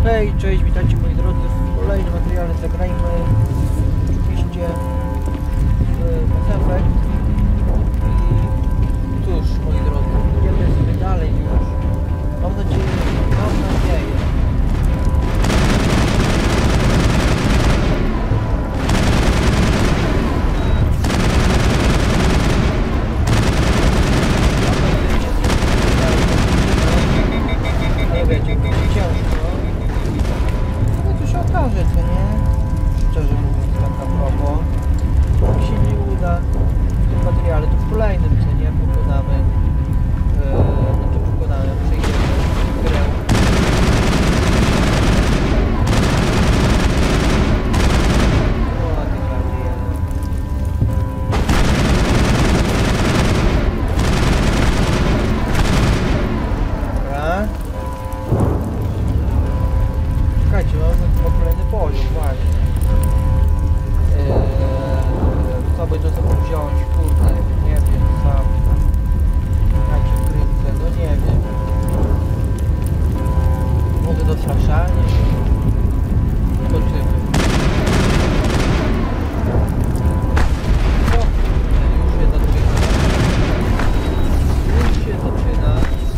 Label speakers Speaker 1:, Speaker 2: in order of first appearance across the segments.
Speaker 1: Hej, cześć, witajcie moi drodzy w kolejnym materiale. Zagrajmy oczywiście w Mass Effect. I cóż, moi drodzy, idziemy sobie dalej już. Mam nadzieję. Nie wiecie, ciężko. No to się okaże, co nie? Szczerze mówiąc, tak a propos. Jak się nie uda w tym materiale, to w kolejnym, co nie? Pokonamy, przejdziemy grę. O, ty kradzie. Dobra. Czekajcie, mamy chyba kolejny poziom, właśnie. Co by to sobie wziąć? Kurde, nie wiem, sam. Jakie krypce, no nie wiem. Może dostraszanie? Zobaczymy. O, już się zaczyna. Już się zaczyna.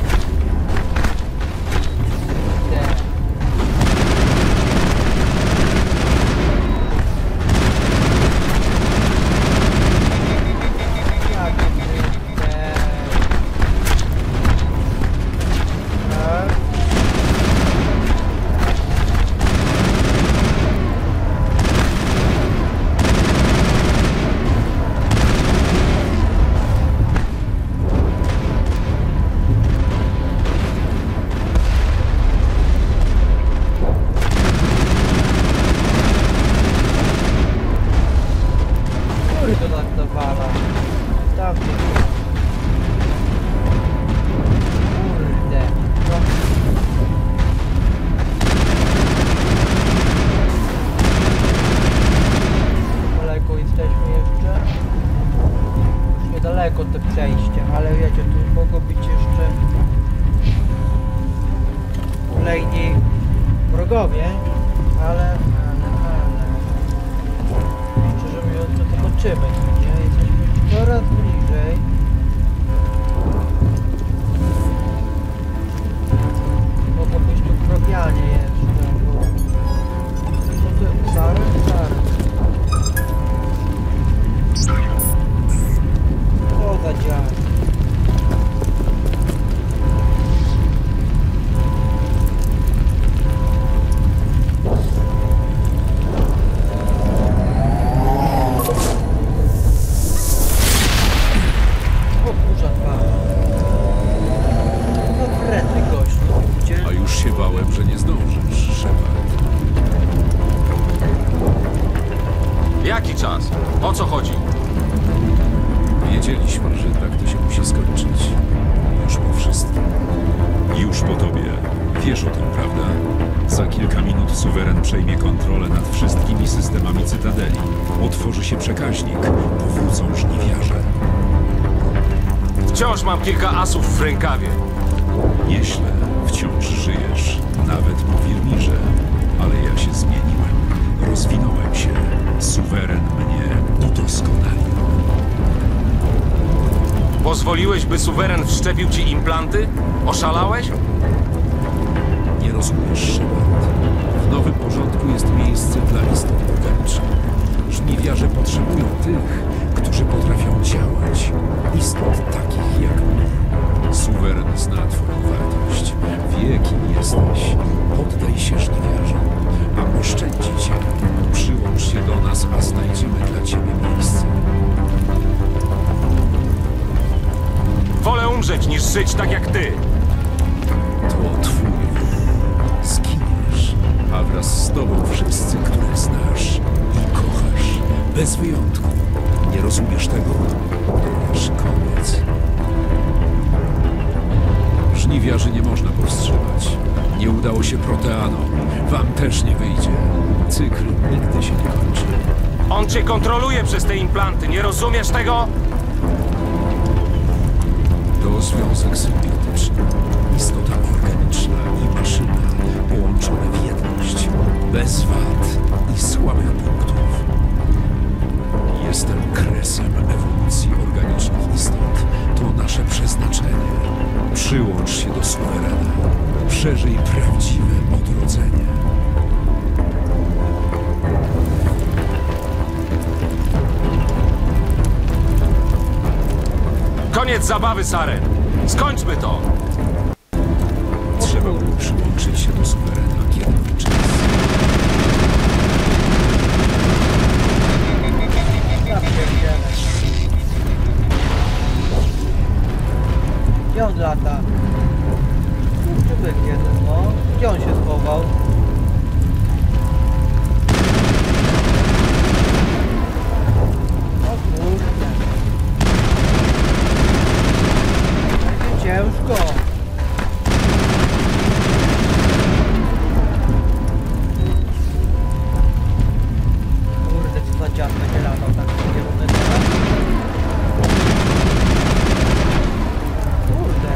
Speaker 1: Daleko te przejście, ale wiecie, tu mogą być jeszcze kolejni wrogowie, ale szczerze mówiąc, to zobaczymy, nie? Jesteśmy coraz bliżej. Mogą być tu kropianie jeszcze, bo to zaraz. Co za dziad. O kurza dwa. No wredny gość, no widzicie?
Speaker 2: A już się bałem, że nie zdążysz, Shepard.
Speaker 3: Jaki czas? O co chodzi?
Speaker 2: Wiedzieliśmy, że tak to się musi skończyć. Już po wszystkim. Już po tobie. Wiesz o tym, prawda? Za kilka minut suweren przejmie kontrolę nad wszystkimi systemami Cytadeli. Otworzy się przekaźnik. Powrócą żniwiarze.
Speaker 3: Wciąż mam kilka asów w rękawie.
Speaker 2: Nieźle. Wciąż żyjesz. Nawet po Wirmirze. Ale ja się zmieniłem. Rozwinąłem się. Suweren mnie udoskonalił.
Speaker 3: Pozwoliłeś, by suweren wszczepił ci implanty? Oszalałeś?
Speaker 2: Nie rozumiesz, Shepard. W nowym porządku jest miejsce dla istot organicznych. Żniwiarze potrzebują tych, którzy potrafią działać. Istot takich jak my. Suweren zna twoją wartość. Wie, kim jesteś. Poddaj się żniwiarzom, a oszczędzi cię. Przyłącz się do nas, a znajdziemy dla ciebie miejsce.
Speaker 3: Wolę umrzeć, niż żyć tak jak ty.
Speaker 2: To twój wybór. Zginiesz, a wraz z tobą wszyscy, których znasz i kochasz. Bez wyjątku. Nie rozumiesz tego? To nasz koniec. Żniwiarzy nie można powstrzymać. Nie udało się Proteanom. Wam też nie wyjdzie. Cykl nigdy się nie kończy.
Speaker 3: On cię kontroluje przez te implanty, nie rozumiesz tego?
Speaker 2: To związek symbiotyczny. Istota organiczna i maszyna połączone w jedno. Przyłącz się do suwerena. Przeżyj prawdziwe odrodzenie.
Speaker 3: Koniec zabawy, Saren! Skończmy to!
Speaker 2: Trzeba było przyłączyć się do suwerena, kiedy był czas.
Speaker 1: Ja pierdzielę. Gdzie on lata? Kurczybek jeden, no. Gdzie on się schował? O kurde. Będzie ciężko. Kurde, co za dziad będzie latał tak w kierunku teraz? Kurde.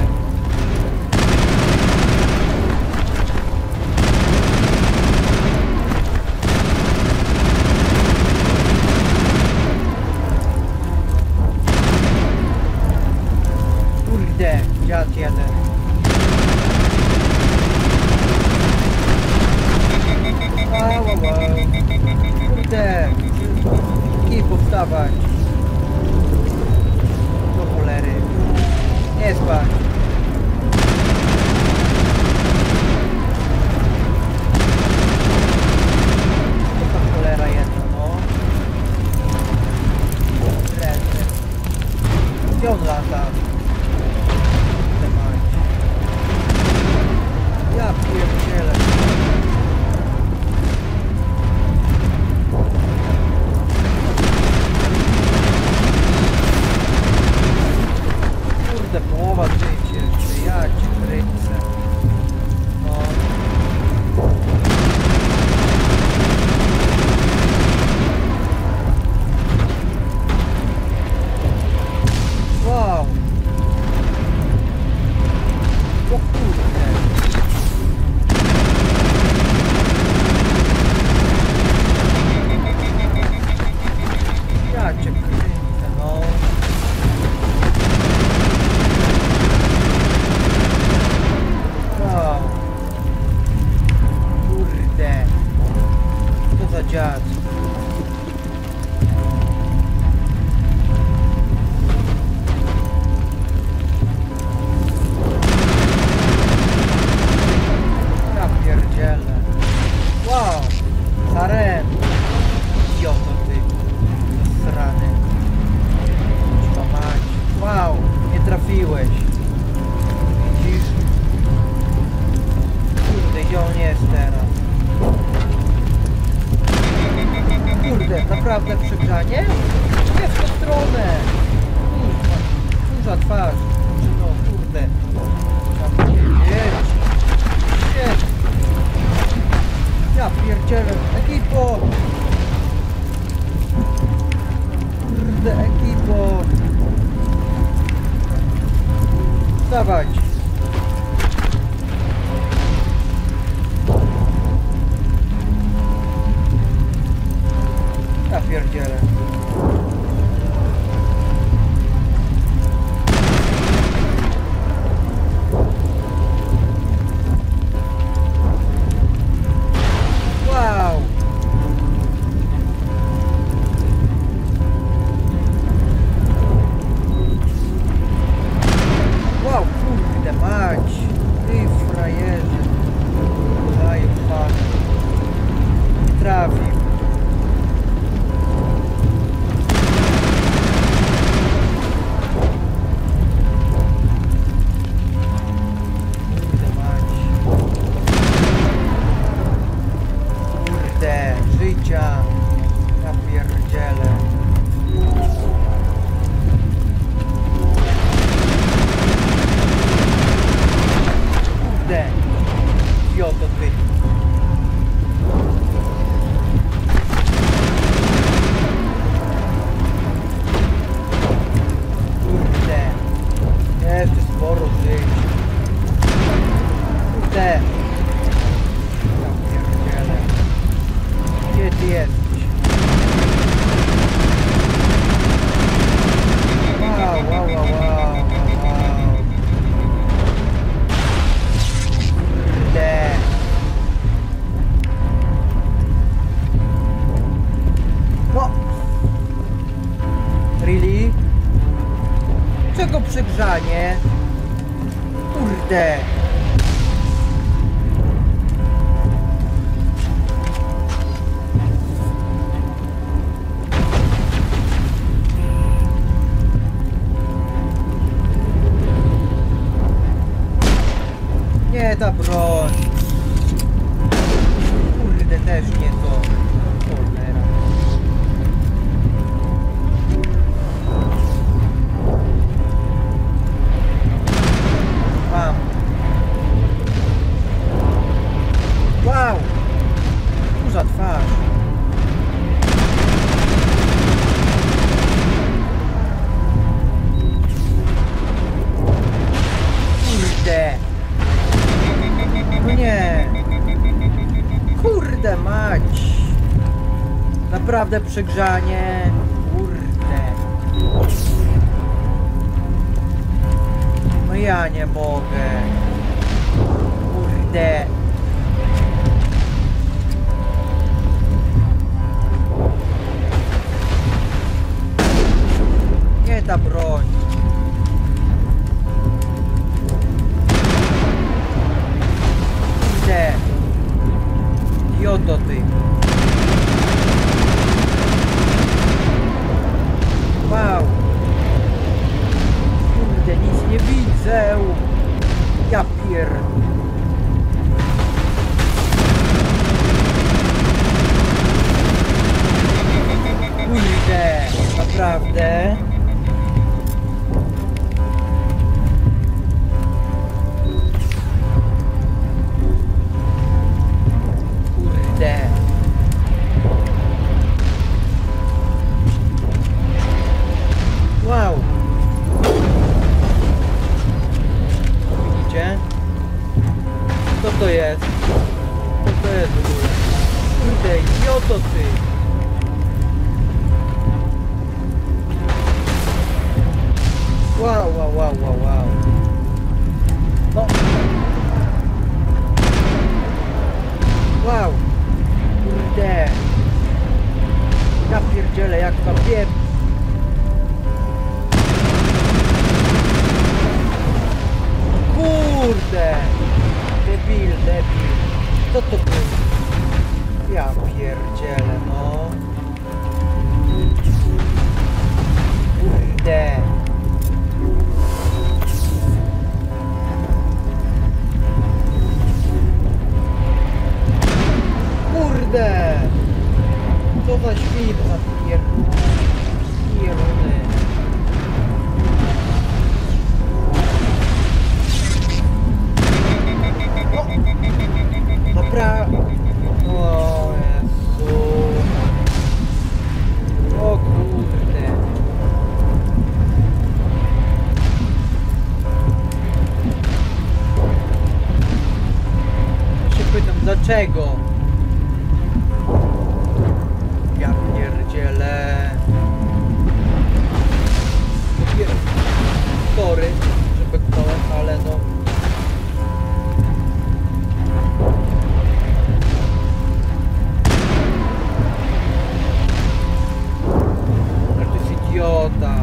Speaker 1: Kurde, dziad jeden. Kurde, kij powstawać. Do cholery. Nie spać. Jaka cholera jedna, no. Ręce. Gdzie on lata? Kurde mać. Ja pierdzielę. Kurde, połowa życia jeszcze, ja cię kręcę. No. Wow. O kurde. Ja cię kręcę, no. Wow. Kurde. Co za dziad. Ja pierdzielę. Wow. Saren. Idioto ty. Zasrany. Kurwa mać. Wow. Nie trafiłeś. Widzisz? Kurde, gdzie on jest teraz? Kurde, naprawdę przegranie? Nie w tę stronę! Kurwa, duża twarz. No kurde. Trzeba powiedzieć. Shit. Ja pierdzielę. Ekipo! Kurde, ekipo! Wstawać! Ja pierdzielę. Wow! Wow, kurde mać! Ty frajerze! Daj fan! Trafił! Kurde mać! Kurde! Życia! Ja pierdzielę! Kurde! Idioto ty! Kurde! Jeszcze sporo żyć! Kurde! Ja pierdzielę! Gdzie ty jesteś? Wow, wow, wow, wow, wow. Nie ta broń. Kurde, też nie to. Cholera. Mam. Wow! Duża twarz. Kurde. No nie. Kurde mać. Naprawdę przegrzanie. Kurde. No ja nie mogę. Kurde. Nie ta broń. Kurde. Idioto ty. Wow. Kurde, nic nie widzę. Ja pier... Kurde, naprawdę. Kurde. Wow. Widzicie? Co to jest? Co to jest w ogóle? Kurde, idioto ty. Wow, wow, wow, wow, wow. No. Wow. Kurde. Ja pierdzielę, jak to wiem. Kurde. Debil, debil. Co to było? Ja pierdzielę, no. Kurde. Kurde! Co za świt na pieruny. No, naprawdę. O Jezu. O kurde. Ja się pytam, dlaczego? Ja pierdzielę. Sorry, że beknąłem, ale no. Ale to jest idiota.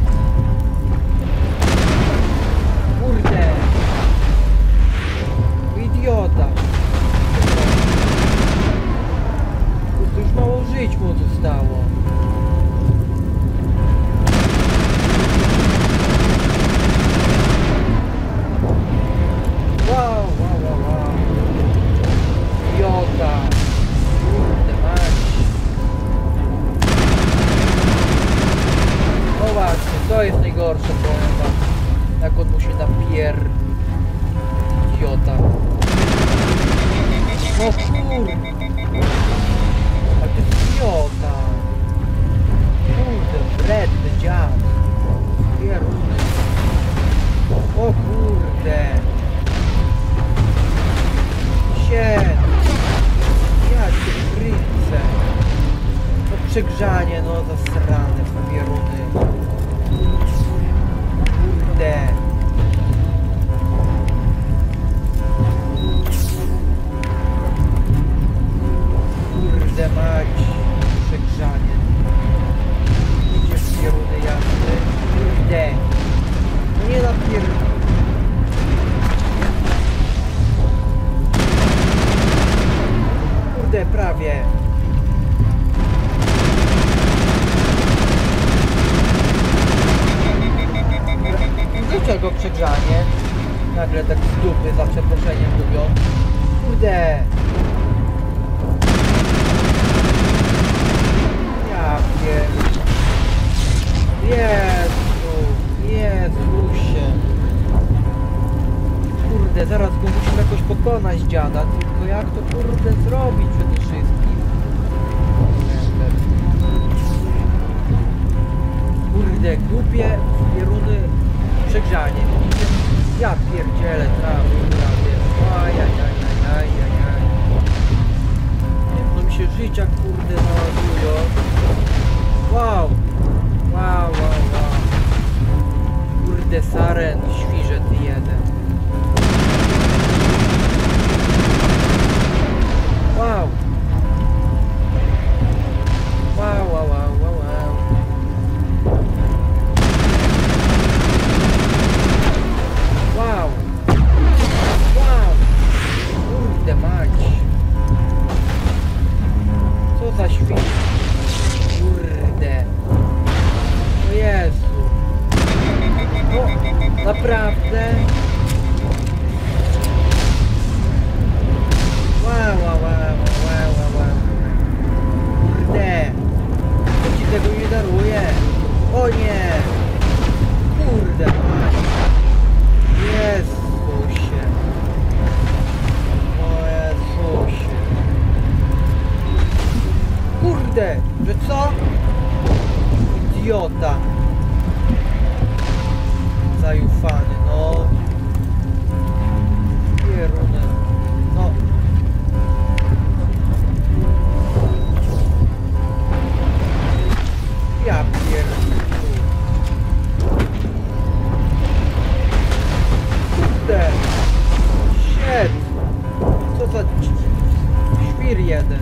Speaker 1: Kurde. Idiota. To już mało żyć mu zostało. Wow, wow, wow, wow. Idiota. Kurde mać. No właśnie, to jest najgorsze, powiem wam. Jak on mu się napier... Idiota. No kurde. Ale to jest idiota. Kurde, wredny dziad. Pieruny. O kurde. Shit. Ja cię krycę. No przegrzanie, no zasrane pieruny. Kurde. Kurde mać. Przegrzanie. Idzie w pieruny jasne. Kurde. No nie napierdolę. Kurde, prawie. Dlaczego przegrzanie? Nagle tak z dupy. mnie za przeproszeniem lubią. Kurde! Ja wiem. Jezusie. Kurde, zaraz go musimy jakoś pokonać, dziada. Tylko jak to kurde zrobić przede wszystkim? Kurde, głupie pieruny przegrzanie. Ja pierdzielę trawy prawie. Ajajajajajajaj. No mi się życia kurde naładują. Wow. Wow. Kurde saren, świrze ty jeden. Wow. Kurde mać. Co za świr. Kurde. O Jezu. No, naprawdę? Wow. Kurde. To ci tego nie daruję. O nie. Kurde mać. Jezusie. O Jezusie. Kurde. Że co? Idiota. Zajufany, no. Pierunę. No. Ja pierdolę. Kurde. Shit. Co za świr jeden.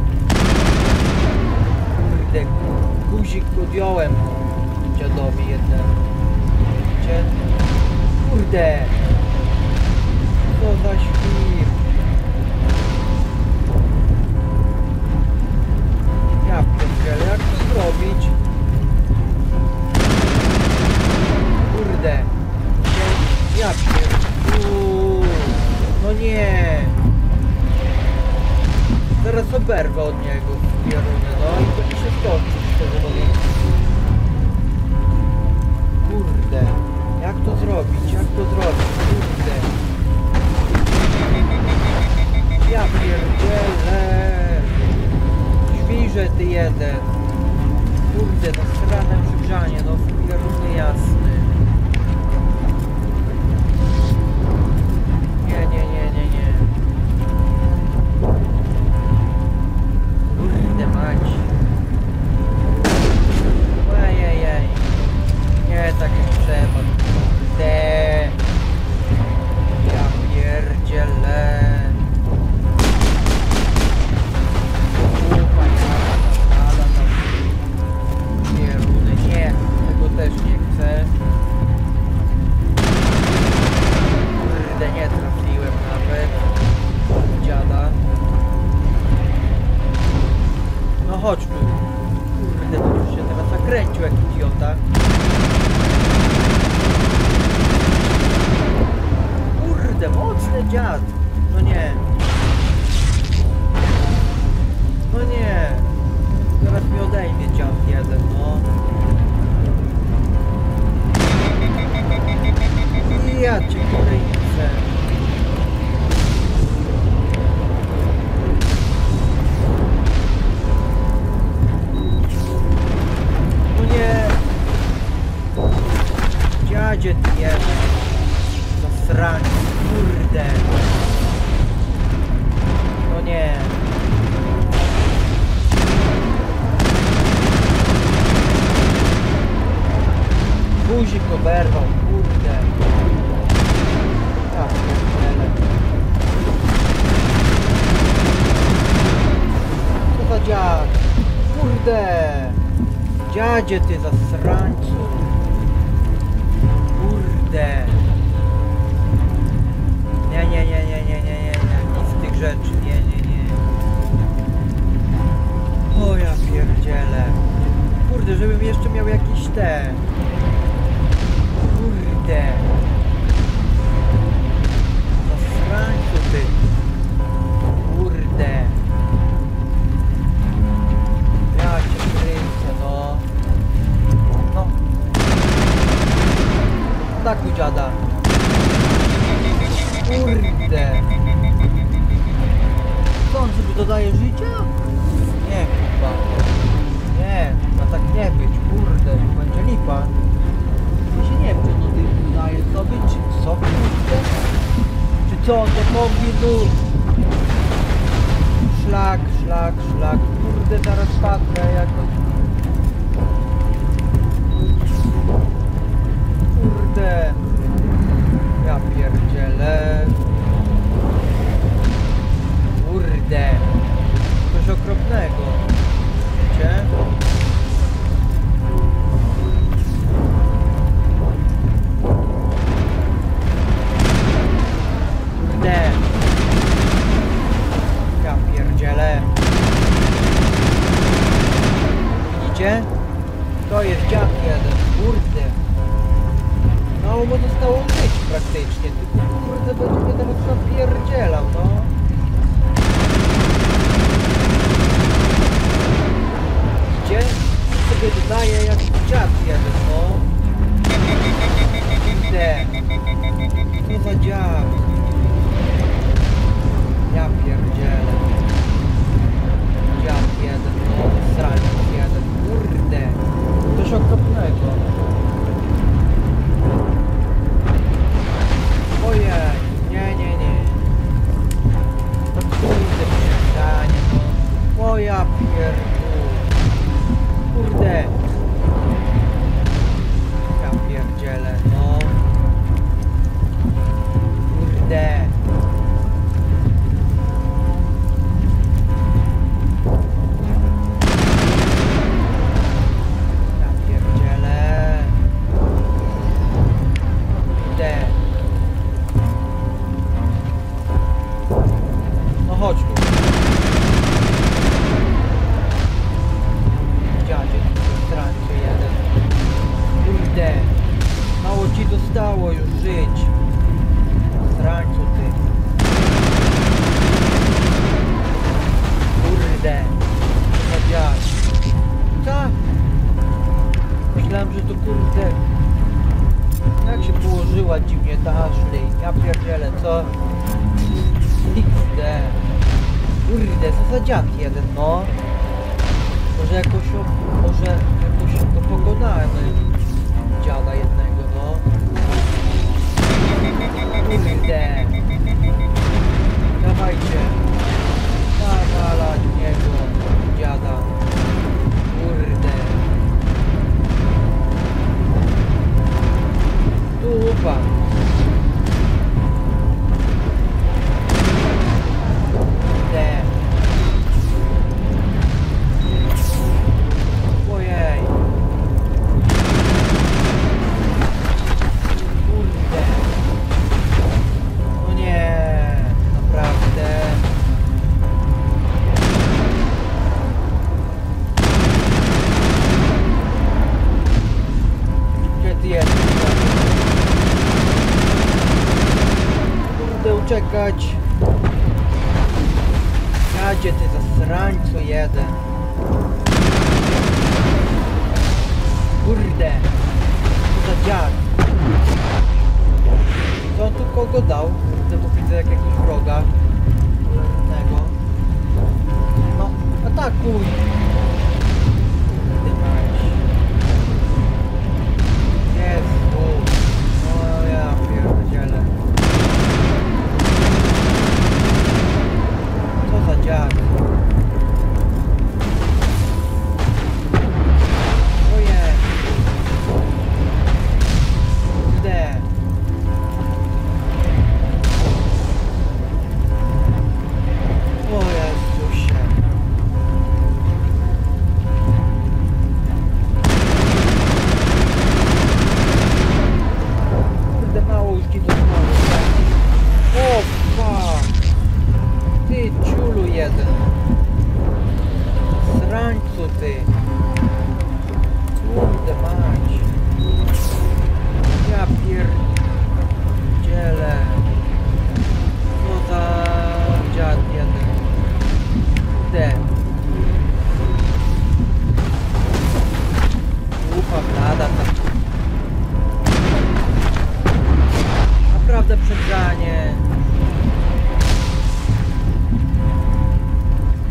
Speaker 1: Kurde. Guzik odjąłem dziadowi jednemu. Kurde. Co za świr. Ja pierdzielę, jak to zrobić? Kurde. Ja pierdzielę. No nie. Zaraz oberwę od niego pierunę, no i to mi się skończy, szczerze mówiąc. Kurde. Jak to zrobić? Kurde. Ja pierdzielę. Świrze ty jeden. Kurde, no srane przygrzanie, no pierunny jasny. Nie. Kurde mać. Ajajaj. Nie, tak jak trzeba. Kurde. Ja pierdzielę. Nie, rudy, nie. Tego też nie chcę. Kurde, nie trafiłem nawet. Dziada. No chodź tu. Kurde, to już się teraz zakręcił jak idiota. Kurde, mocny dziad. No nie. Zaraz mi odejmie dziad jeden, no. Ja cię kręcę. No nie. Dziadzie ty jeden. Zasranie, kurde. No nie. Guzik oberwał, kurde. Ja pierdzielę. Co za dziad? Kurde. Dziadzie ty zasrańcu. Kurde. Nie. Nic z tych rzeczy, nie. O ja pierdzielę. Kurde, żebym jeszcze miał jakieś te. Kurde. dodaje życia? Nie, kurwa. Nie, ma tak nie być, kurde, będzie lipa. Mi się nie wiem, czy to dodaje sobie, czy co, kurde? Czy co, to kombinuje? Szlak, kurde, zaraz padnę jakoś. Kurde, ja pierdzielę. Kurde, coś okropnego, wiecie? Kurde, ja pierdzielę. Widzicie? To jest dziad jeden, kurde. No mu zostało żyć praktycznie, tylko kurde będzie mnie teraz napierdzielał, no. Widzicie? Sobie dodaje jak dziad jeden, no. Kurde. Co za dziad. Ja pierdzielę. Dziad jeden, no. Sraniec jeden, kurde. Coś okropnego. Ojej, nie. No kurde, przestanie, no. O ja pierdolę. Kurde. Ja pierdzielę, no. Kurde. Ja pierdzielę. Kurde. No chodź tu. Dziadzie, strańczy jeden. Kurde. Mało ci zostało już żyć. Strańcu ty. Kurde. Co za dziad. Co? Myślałem, że to kurde. Jak się położyła dziwnie ta Ashley. Ja pierdzielę, co? XD. Kurde, co za dziad jeden, no. Może jakoś to pokonamy dziada jednego, no. Kurde. Dawajcie. Nawalać niego, dziada. Kurde. Dupa. Kurde. Ojej. Kurde. No nie. Naprawdę. Gdzie ty jesteś? Kurde, uciekać. Jadzie ty zasrańcu jeden. Kurde. Co za dziad. Co on tu kogo dał? Kurde, bo widzę jak jakiś wroga. Cholernego. No, atakuj. Kurde mać. Jezu. O ja pierdzielę. Co za dziad. Ojej. Kurde. O Jezusie. Kurde, mało już ci to znowu. O fuck. Ty ciulu jeden. Srańcu ty. Kurde mać. Ja pierdzielę. Co za dziad jeden. Kurde. Głupa blada ta. Naprawdę przegrzanie.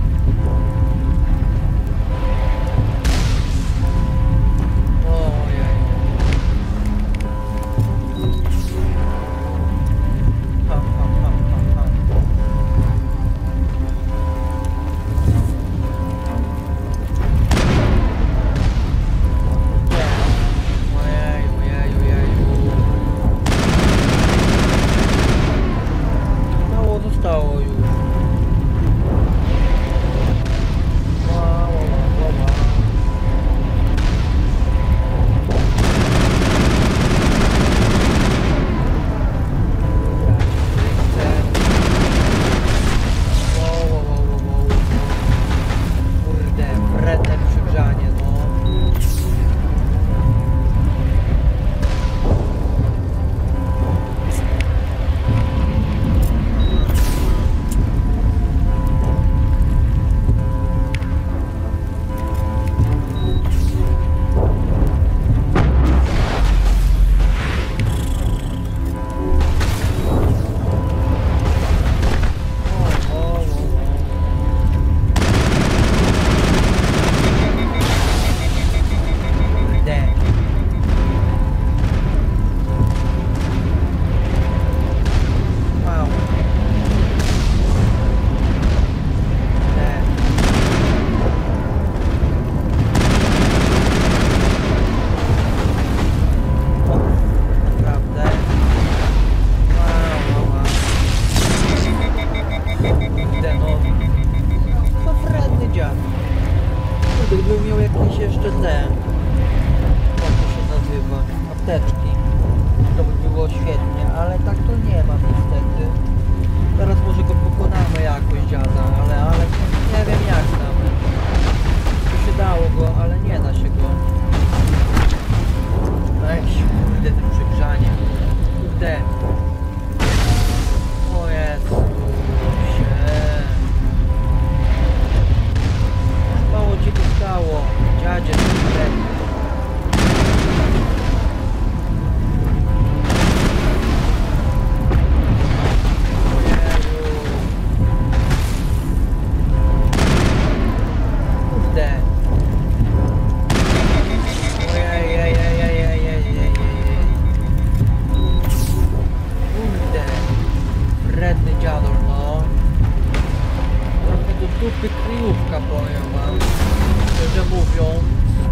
Speaker 1: dupy kryjówka, powiem wam. Szczerze mówiąc,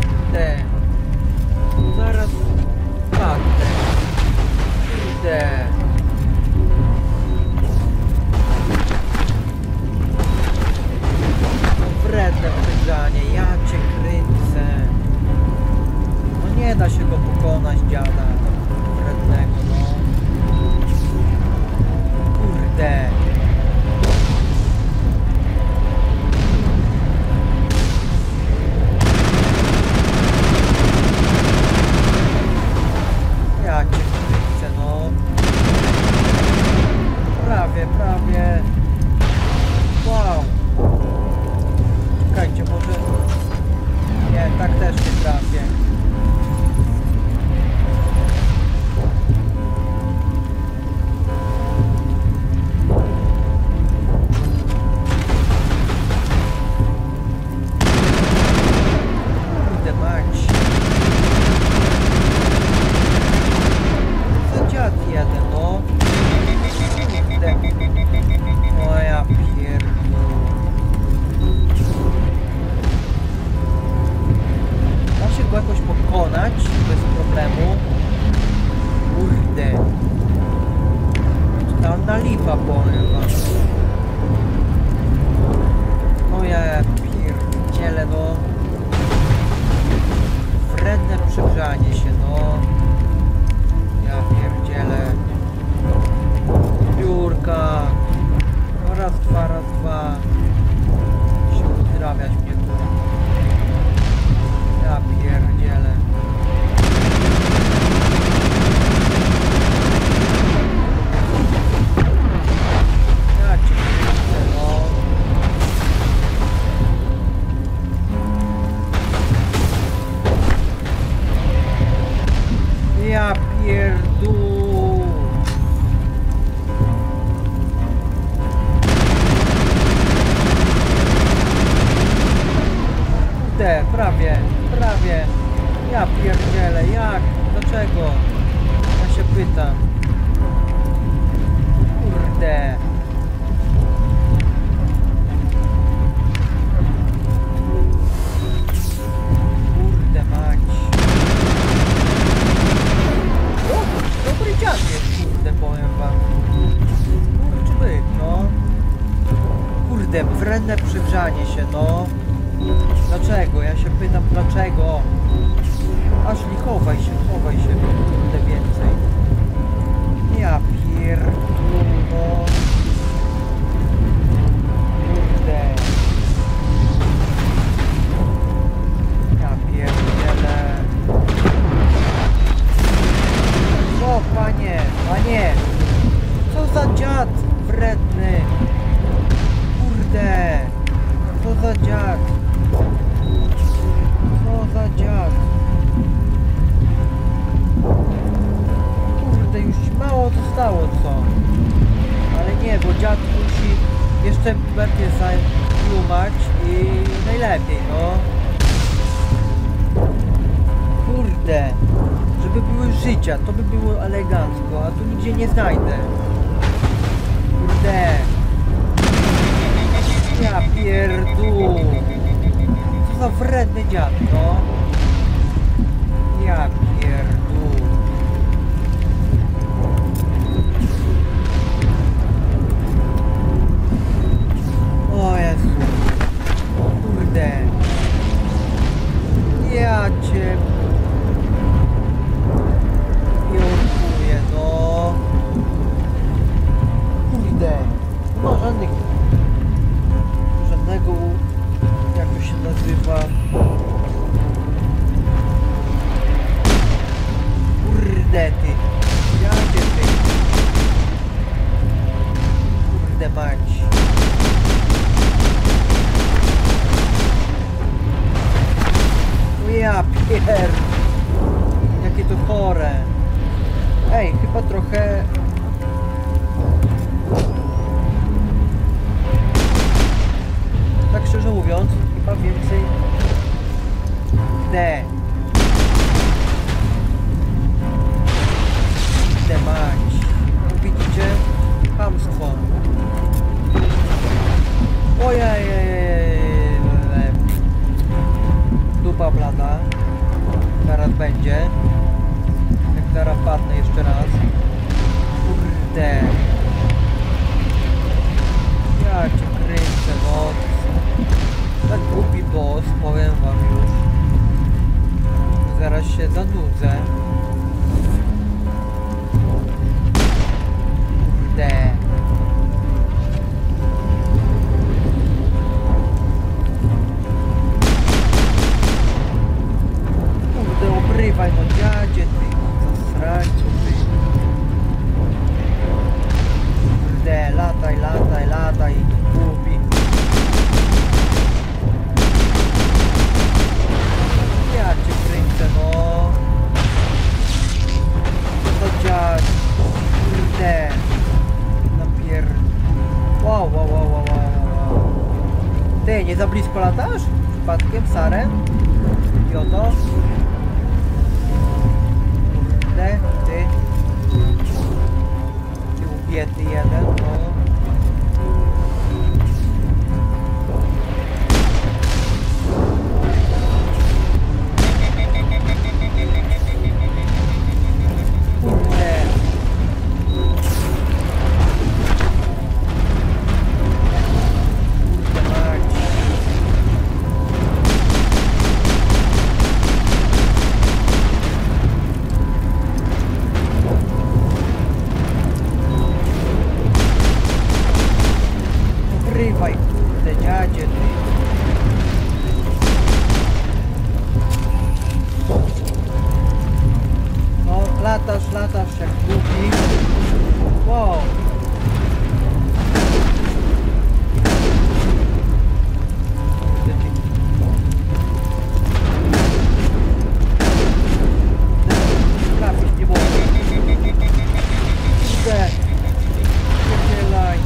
Speaker 1: zaraz padnę. Kurde. Wredne przegrzanie, ja cię kręcę. No nie da się go pokonać, dziada. Wrednego, no. Kurde. Ja cię kręcę, no. Prawie. Wow. Czekajcie, może... Nie, tak też nie trafię. Kurde mać. Co dziad jeden, no. Kurde. O ja pierdolę. Da się go jakoś pokonać bez problemu. Kurde. Totalna lipa, powiem wam. O ja pierdzielę, no. Wredne przegrzanie się, no. Ja pierdzielę. Biurka. No raz, dwa. Się uzdrawiać mnie tu. Ja pierdzielę. Ja cię kręcę, no. Ja pierdół. Prawie. Ja pierdzielę, jak? Dlaczego? Ja się pytam. Kurde. Kurde mać. O, dobry dziad jest, kurde, powiem wam. Kurczę, no. Kurde, wredne przygrzanie się, no. Dlaczego? Ja się pytam, dlaczego? Ashley, chowaj się, kurde, więcej. Ja pierdolę, no. Kurde. Ja pierdzielę. O, panie, co za dziad wredny. Kurde. Co za dziad. Kurde, już mało zostało, co? Ale nie, bo dziad musi jeszcze bardziej zaplumać i najlepiej, no. Kurde, żeby były życia, to by było elegancko, a tu nigdzie nie znajdę. Kurde. Ja pierdół. Co za wredny dziad, no. Ja pierdół. O Jezu. Kurde. Ja cię... jorkuję, no. Kurde. No żadnego... jak to się nazywa... Kurde ty. Ja cię ty. Kurde mać. Ja pier... Jakie to chore. Ej, chyba trochę... Tak szczerze mówiąc, chyba więcej... Mać. Widzicie? Chamstwo. Ojej. Ej, nie za blisko latasz? Przypadkiem, Sarem? Idioto? Kurde, ty. Ty ubiety jeden, no. Ukrywaj, kurde, dziadzie, ty. No, latasz jak głupi. Wow. Trafić nie mogę. Kurde. Pierdzielaj.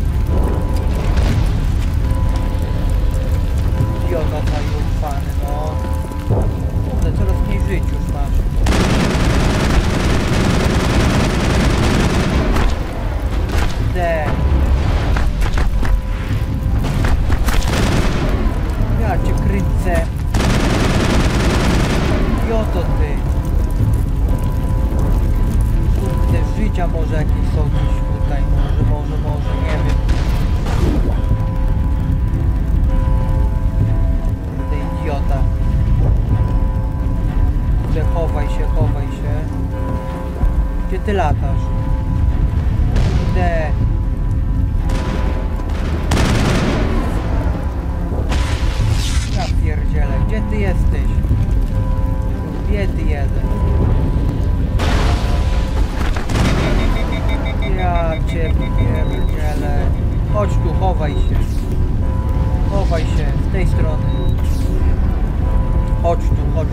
Speaker 1: Idiota zajufany, no. Kurde, coraz mniej żyć już masz. Kurde. Ja cię kręcę. Idioto ty. Kurde, życia może jakieś są gdzieś tutaj. Może, nie wiem. Kurde, idiota. Kurde, chowaj się. Gdzie ty latasz? Kurde. Ja pierdzielę, gdzie ty jesteś? Biedy jeden. Ja cię pierdzielę. Chodź tu, chowaj się. Chowaj się, z tej strony. Chodź tu.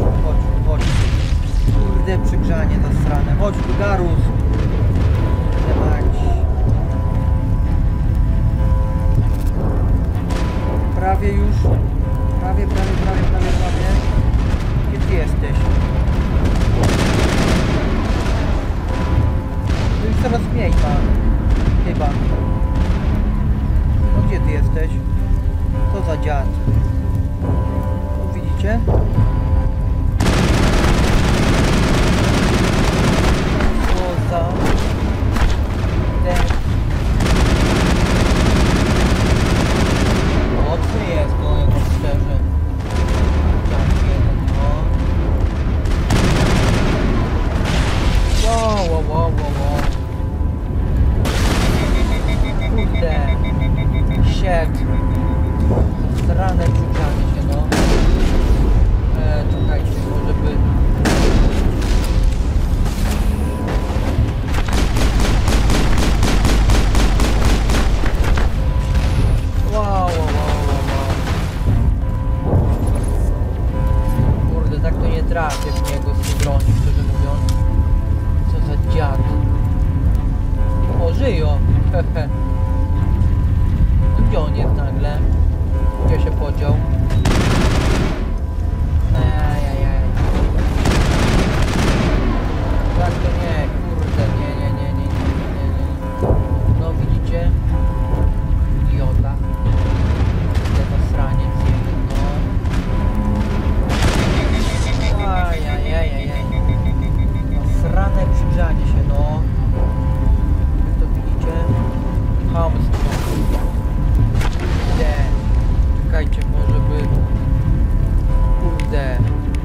Speaker 1: Kurde, przygrzanie zasrane. Chodź tu, Garus. Kurde mać. Prawie już. Prawie. Gdzie ty jesteś? To już coraz mniej ma. Chyba. No gdzie ty jesteś? Co za dziad? O, widzicie? Co za... Mocny jest, no jak szczerze. Tak, jeden, no. Wow. Kurde. Shit. Strane czukanie się, no. Czekajcie, może by... Wow. Kurde, tak to nie trafię w niego z tej broni, szczerze mówiąc. Co za dziad. O, żyją. Hehe. Gdzie on jest nagle? Gdzie się podział? Ajajaj. Tak to nie, kurde, nie. No widzicie? Idiota. Ten zasraniec jeden, no. Ajajaj. Srane przygrzanie się, no. Jak to widzicie? Chamstwo. Kurde. Czekajcie, może by... Kurde.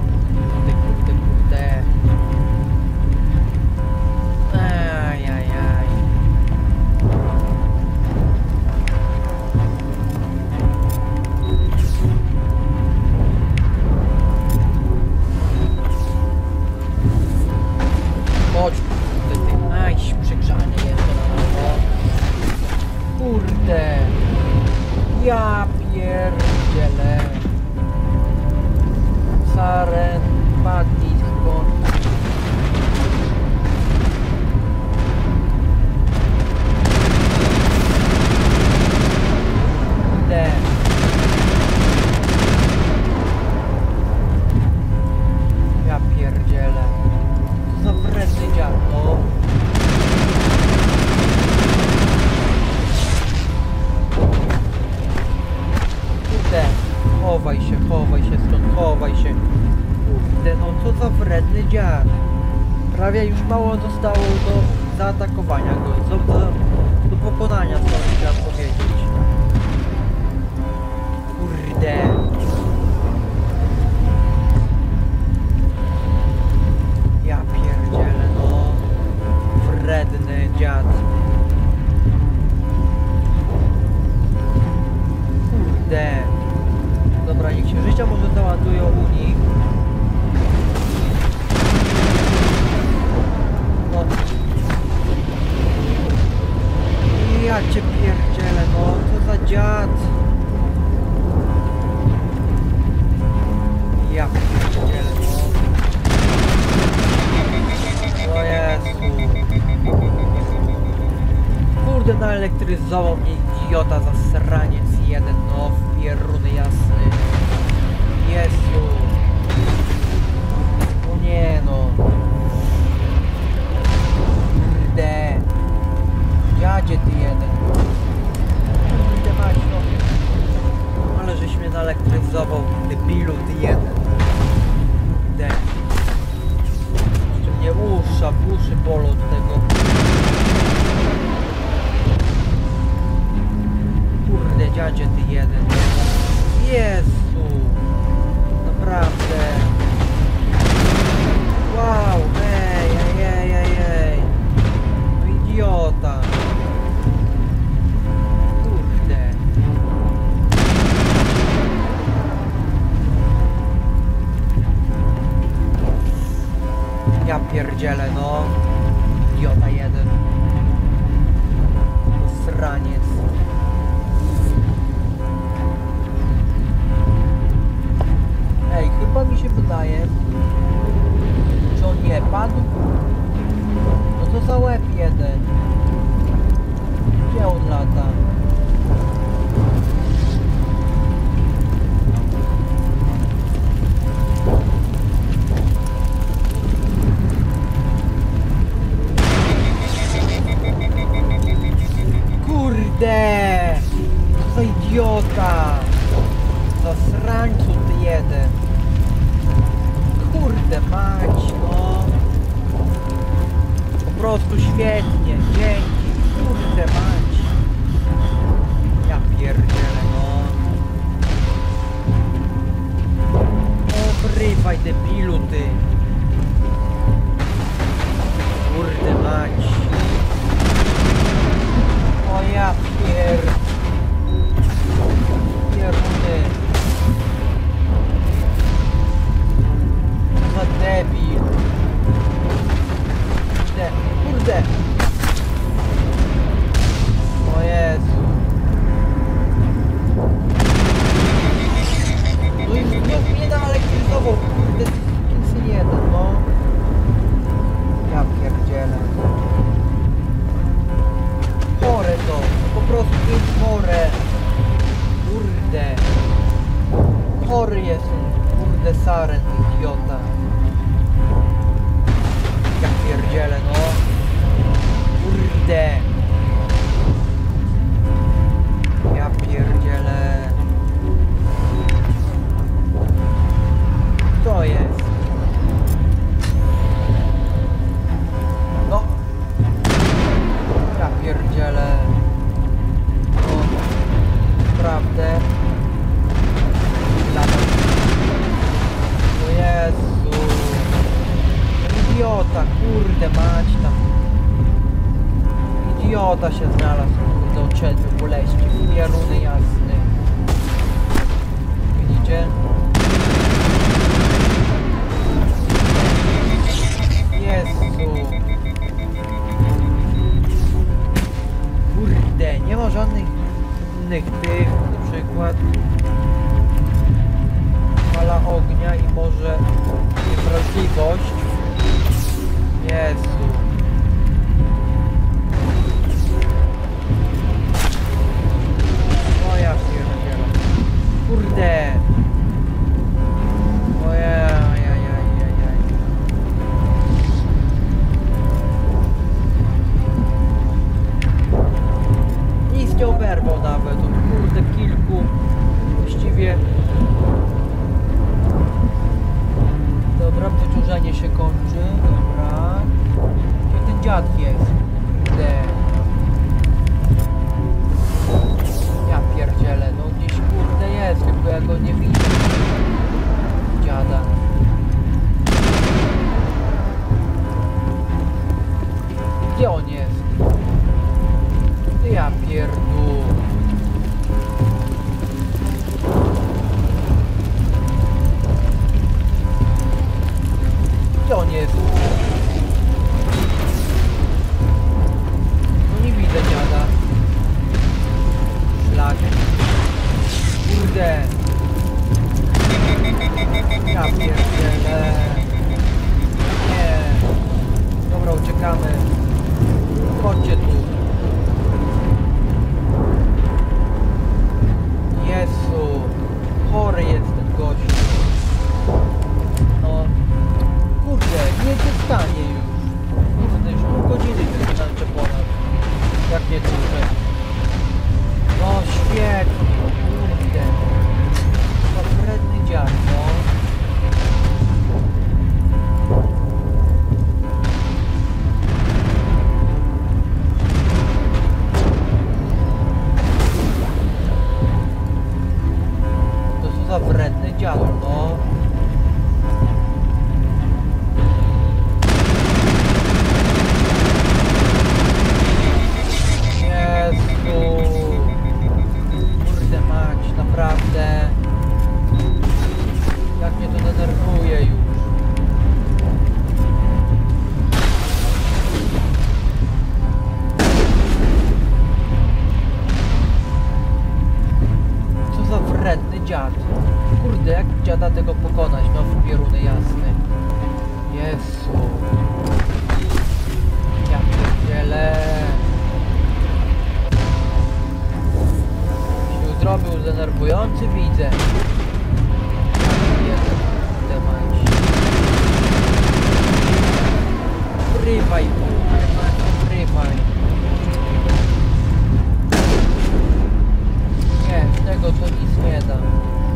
Speaker 1: Ajajaj. Chodź, kurde, ty. Aj, przegrzanie jeszcze na nowo. Kurde. Ja pierdzielę. Saren, Patisko. Kurde. chowaj się stąd, chowaj się. Kurde, no co za wredny dziad. Prawie już mało zostało do zaatakowania go, do pokonania, co chciałem powiedzieć. Kurde. Ja pierdzielę, no. Wredny dziad. Kurde. Dobra, niech się życia może załadują u nich. No. Ja cię pierdzielę, no. Co za dziad. Ja pierdzielę, no. O Jezu. Kurde, naelektryzował mnie idiota, zasraniec jeden, no, w pieruny jasny. Jezu. No nie no. Kurde. Dziadzie ty jeden. Kurde mać, no. Ale żeś mnie naelektryzował, debilu ty jeden. Kurde. Jeszcze mnie uszy bolą od tego. Kurde, dziadzie ty jeden. Jezu. Naprawdę. Wow, ej. No idiota. Kurde. Ja pierdzielę, no. Idiota jeden. To sraniec. Ej, chyba mi się wydaje, że on nie padł. No to za łeb jeden. Gdzie on lata? Kurde! Co za idiota! Zasrańcu ty jeden. Kurde mać, no. Po prostu świetnie, dzięki. Kurde mać. Ja pierdzielę, no. Obrywaj, debilu ty. Kurde mać. O ja pieruny. Co za debil. Kurde. O Jezu. No i znów mnie naelektryzował. Kurde, syn jeden, no. Ja pierdzielę. Chore to. Po prostu jest chore. Kurde. Chory jest. Kurde saren, idiota. Ja pierdzielę, no. Kurde. Ja pierdzielę. Co jest? No. Ja pierdzielę. No. Naprawdę. O Jezu. Idiota, kurde mać tam. Idiota się znalazł, kurde, od 7 boleści. Pieruny jasny. Widzicie? Jezu. Kurde, nie ma żadnych innych tych, na przykład fala ognia i może niewrażliwość. Jezu. O ja pierdzielę. Kurde. Ojej. Nic nie oberwał nawet. Od kurde kilku właściwie dziad. Kurde, jak dziada tego pokonać? No w pieruny jasny. Jezu. Ja pierdzielę. Się zrobił denerwujący, widzę. Prywaj, prywaj. Nie, z tego to nic nie da.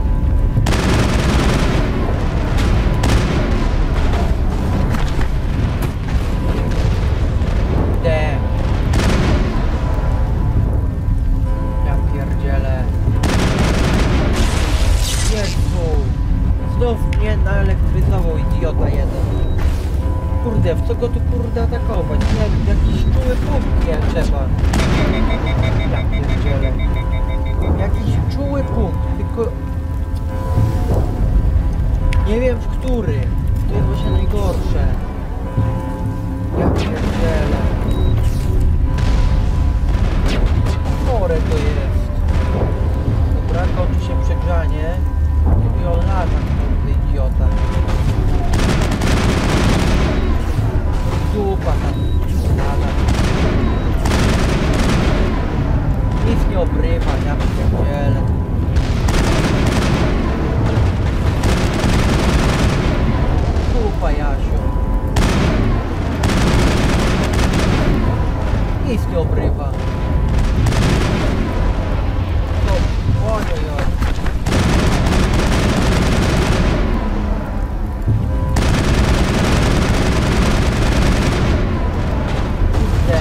Speaker 1: Ja pierdzielę. Jezu. Znów mnie naelektryzował idiota jeden. Kurde, w co go tu kurde atakować? Nie wiem, jakiś czuły punkt nie trzeba. Ja pierdzielę. Jakiś czuły punkt, tylko... Nie wiem w który. To jest właśnie najgorsze. Ja pierdzielę. Chore to jest. Dobra, kończy się przegrzanie. I on lata, kurde, idiota. Dupa tam. Lata. Nic nie obrywa, ja pierdzielę. Dupa, Jasiu. Nic nie obrywa. Ojojoj. Kurde.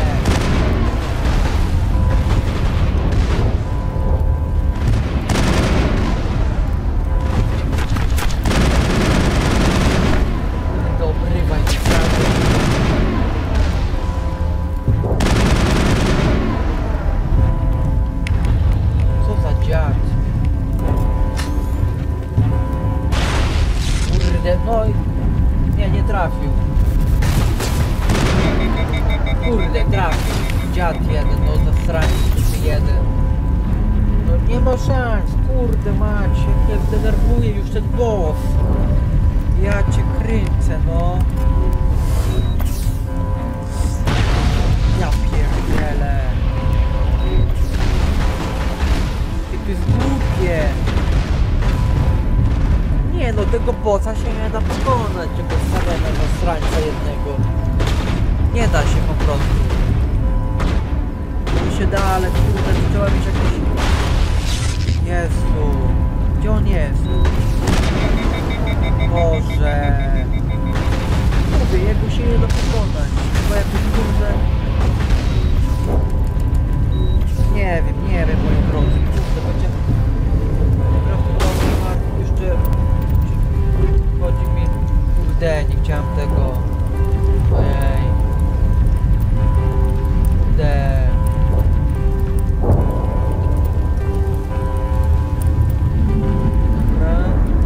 Speaker 1: Dobry, właśnie. Co za dziad. Kurde, no nie trafił. Kurde, trafił. Dziad jeden, no zasraniec jeden. No nie ma szans, kurde macie, mnie zdenerwuje już ten boss. Ja cię kręcę, no. Ja pierdzielę. To jest głupie. Nie no, tego bossa się nie da pokonać, tego samego strańca jednego. Nie da się po prostu. Mi się da, ale kurde, trzeba mieć jakieś... Jezu. Gdzie on jest? Boże. Mówię, jego się nie da pokonać. Chyba jakoś kurde... Nie wiem, moi drodzy. Kurde, będzie... Jeszcze... Chodzi mi... Kurde, nie chciałem tego... Ojej. Kurde. Dobra.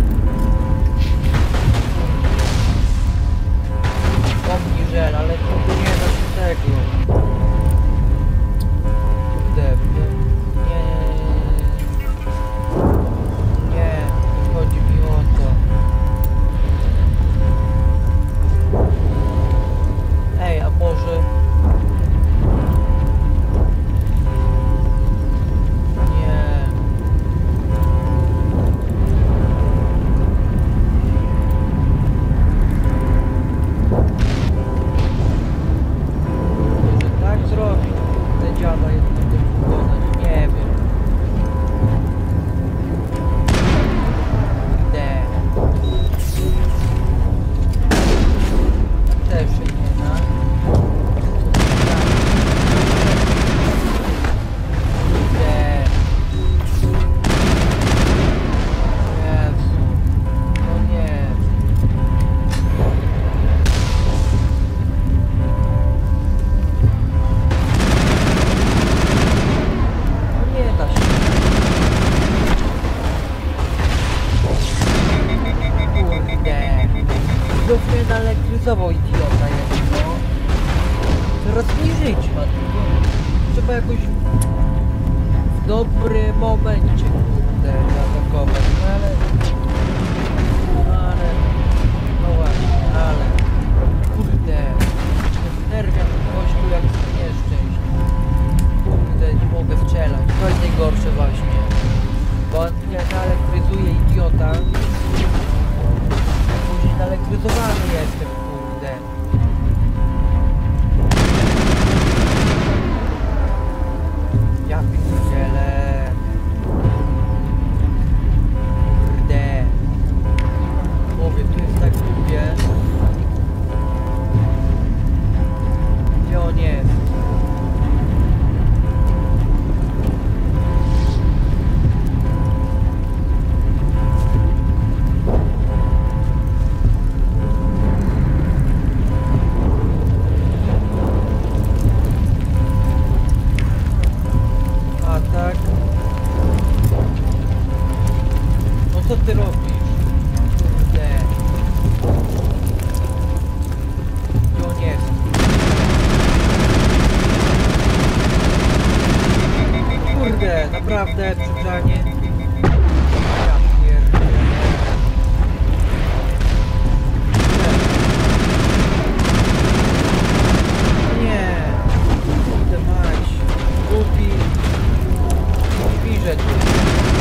Speaker 1: Pomni żel, ale kurde nie da się tego. Kurde, nie, chodzi mi o to. Ej, a może... Nie. Może tak zrobić? Te dziada jednego pokonać? Nie wiem. Idę. Też się nie da. Idę. Jezu. No nie. No nie da się. Kurde. Znów mnie naelektryzował idiota jeden, no. Teraz mi żyć ma tylko. Trzeba jakoś w dobrym momencie, kurde, ja tak zaatakować, no ale... No właśnie, ale... Kurde, nerwia mi gościu jak nieszczęść. Kurde, nie mogę strzelać, to jest najgorsze właśnie. Bo on mnie naelektryzuje, idiota. Później naelektryzowany jestem, kurde. Ja pierdzielę. Kurde. Mówię, tu jest tak głupie. Gdzie on jest? Co ty robisz? Kurde. Gdzie on jest? Kurde, naprawdę przegrzanie. Ja pierdolę. Nie. Kurde mać. Głupi. Świrze tu.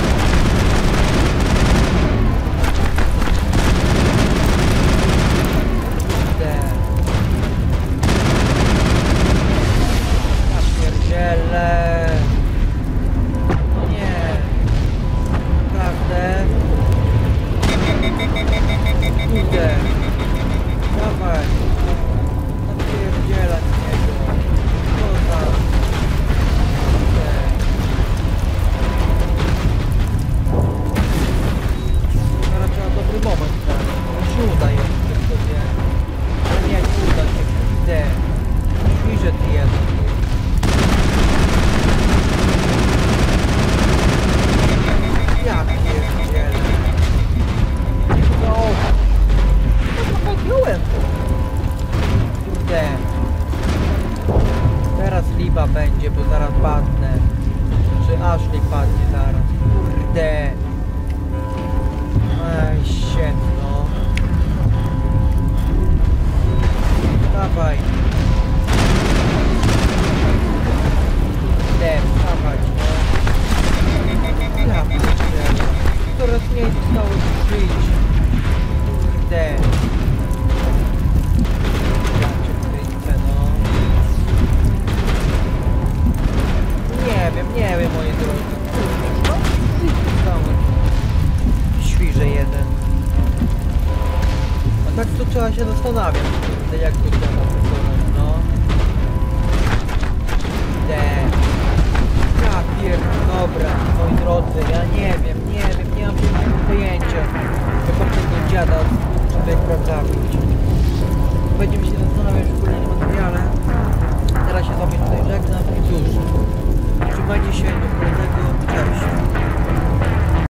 Speaker 1: No nie. Naprawdę. Kurde. Dawaj. Napierdzielać niego. Co tam? Kurde. Teraz trzeba dobry moment dać. To się uda jeszcze sobie. Ale nie uda się. Kurde. Świrze ty jest. Ja pierdzielę. No. No podjąłem. Kurde. Teraz liba będzie, bo zaraz padnę. Czy Ashley padnie zaraz. Kurde. Ej, shit, no. Dawaj. Wstawać, no. Ja pierdzielę. Coraz mniej zostało żyć. Kurde. Ja cię kręcę, no. Nie wiem, moi drodzy. Kurde, no. Świrze jeden. A tak to trzeba się zastanawiać, kurde, jak to trzeba wykonać, no. Kurde. Ja dobra, moi drodzy, ja nie mam pojęcia. Chyba tego dziada człowieka zabić. Będziemy się zastanawiać